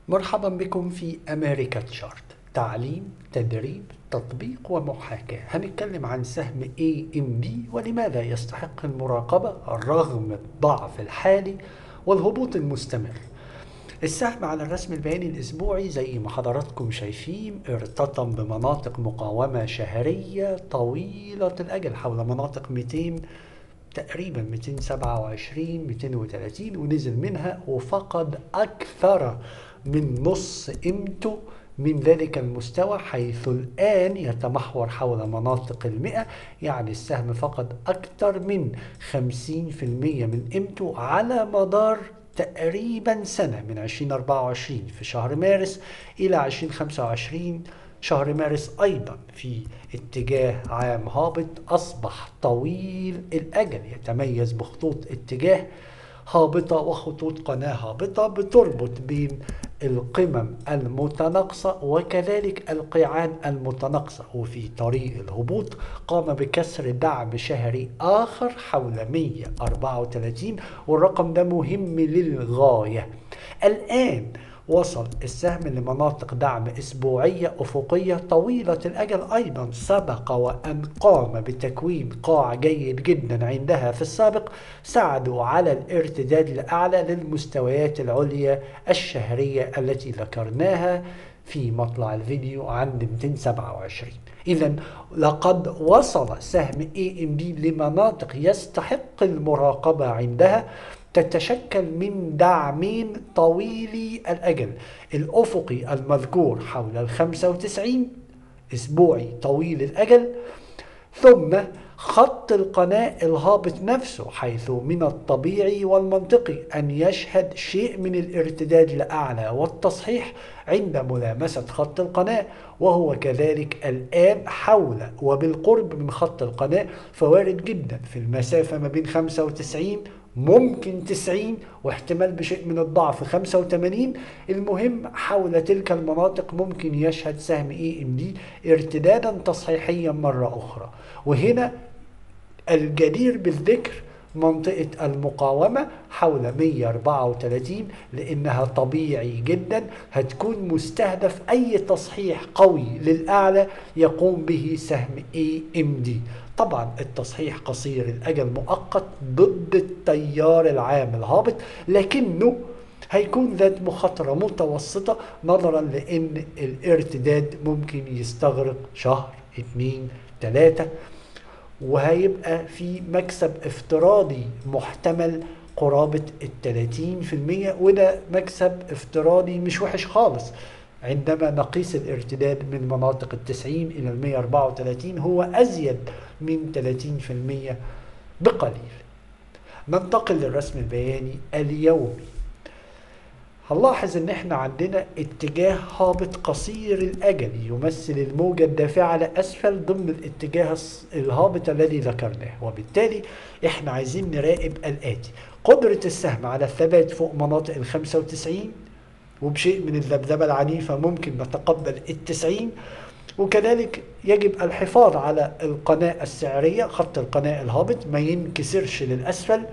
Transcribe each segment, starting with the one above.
مرحبا بكم في أمريكا تشارت. تعليم، تدريب، تطبيق ومحاكاة. هنتكلم عن سهم AMD ولماذا يستحق المراقبة رغم الضعف الحالي والهبوط المستمر. السهم على الرسم البياني الأسبوعي زي ما حضراتكم شايفين ارتطم بمناطق مقاومة شهرية طويلة الأجل حول مناطق 200 تقريبا 227 230 ونزل منها وفقد أكثر من نص قيمته من ذلك المستوى، حيث الآن يتمحور حول مناطق 100. يعني السهم فقد أكثر من 50% من قيمته على مدار تقريبا سنة، من 2024 في شهر مارس إلى 2025 شهر مارس أيضا في اتجاه عام هابط أصبح طويل الأجل، يتميز بخطوط اتجاه هابطة وخطوط قناة هابطة بتربط بين القمم المتناقصة وكذلك القيعان المتناقصة. وفي طريق الهبوط قام بكسر دعم شهري آخر حول 134، والرقم ده مهم للغاية. الآن وصل السهم لمناطق دعم أسبوعية أفقية طويلة الأجل أيضا، سبق وأن قام بتكوين قاع جيد جدا عندها في السابق، ساعدوا على الارتداد الأعلى للمستويات العليا الشهرية التي ذكرناها في مطلع الفيديو عند 227. إذا لقد وصل سهم AMD لمناطق يستحق المراقبة عندها، تتشكل من دعمين طويلي الأجل: الأفقي المذكور حول 95 أسبوعي طويل الأجل، ثم خط القناة الهابط نفسه، حيث من الطبيعي والمنطقي أن يشهد شيء من الارتداد الأعلى والتصحيح عند ملامسة خط القناة، وهو كذلك الآن حول وبالقرب من خط القناة، فوارد جدا في المسافة ما بين 95 ممكن 90 واحتمال بشيء من الضعف 85. المهم حول تلك المناطق ممكن يشهد سهم AMD ارتدادا تصحيحيا مرة أخرى. وهنا الجدير بالذكر منطقة المقاومة حول 134، لأنها طبيعي جدا هتكون مستهدف أي تصحيح قوي للأعلى يقوم به سهم AMD. طبعا التصحيح قصير الأجل مؤقت ضد التيار العام الهابط، لكنه هيكون ذات مخاطرة متوسطة نظرا لأن الارتداد ممكن يستغرق شهر 2 3، وهيبقى في مكسب افتراضي محتمل قرابة 30%، وده مكسب افتراضي مش وحش خالص. عندما نقيس الارتداد من مناطق 90 إلى 134 هو أزيد من 30% بقليل. ننتقل للرسم البياني اليومي. هنلاحظ ان احنا عندنا اتجاه هابط قصير الاجل يمثل الموجة الدافعة لاسفل ضمن الاتجاه الهابط الذي ذكرناه، وبالتالي احنا عايزين نراقب الاتي: قدرة السهم على الثبات فوق مناطق ال 95 وبشيء من الذبذبة العنيفة ممكن نتقبل ال90، وكذلك يجب الحفاظ على القناة السعرية، خط القناة الهابط ما ينكسرش للأسفل،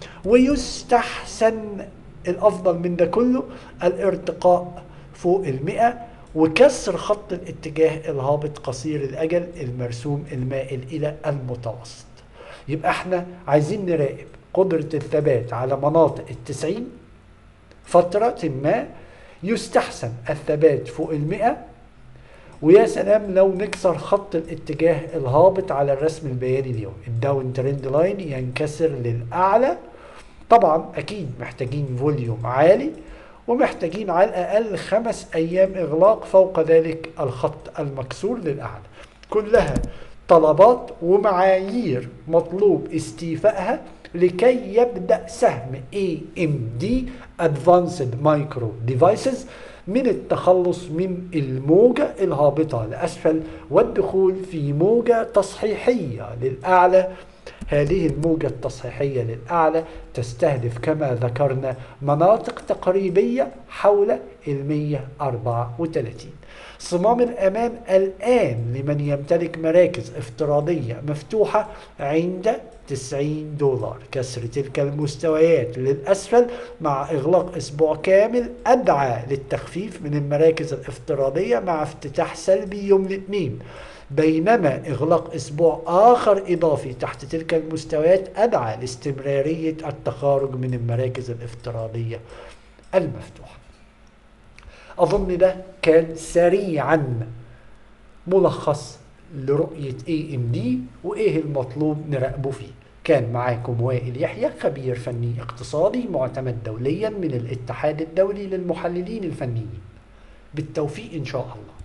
ويستحسن الأفضل من ده كله الارتقاء فوق 100 وكسر خط الاتجاه الهابط قصير الأجل المرسوم المائل إلى المتوسط. يبقى احنا عايزين نراقب قدرة الثبات على مناطق 90 فترة ما، يستحسن الثبات فوق 100، ويا سلام لو نكسر خط الاتجاه الهابط على الرسم البياني اليوم، الداون ترند لاين ينكسر للأعلى. طبعا أكيد محتاجين فوليوم عالي، ومحتاجين على الأقل 5 أيام إغلاق فوق ذلك الخط المكسور للأعلى. كلها طلبات ومعايير مطلوب استيفائها لكي يبدأ سهم AMD Advanced Micro Devices من التخلص من الموجة الهابطة لأسفل والدخول في موجة تصحيحية للأعلى هذه الموجة التصحيحية للأعلى تستهدف كما ذكرنا مناطق تقريبية حول 134. صمام الأمان الآن لمن يمتلك مراكز افتراضية مفتوحة عند $90. كسر تلك المستويات للأسفل مع إغلاق أسبوع كامل أدعى للتخفيف من المراكز الافتراضية مع افتتاح سلبي يوم الاثنين، بينما إغلاق أسبوع آخر إضافي تحت تلك المستويات أدعى لاستمرارية التخارج من المراكز الافتراضية المفتوحة. أظن ده كان سريعا ملخص لرؤية AMD وإيه المطلوب نراقبه فيه. كان معاكم وائل يحيى، خبير فني اقتصادي معتمد دوليا من الاتحاد الدولي للمحللين الفنيين. بالتوفيق إن شاء الله.